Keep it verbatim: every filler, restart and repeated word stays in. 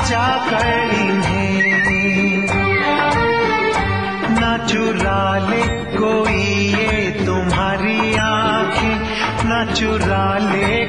बचा कर इन्हें, ना चुरा ले कोई ये तुम्हारी आंखें, ना चुरा ले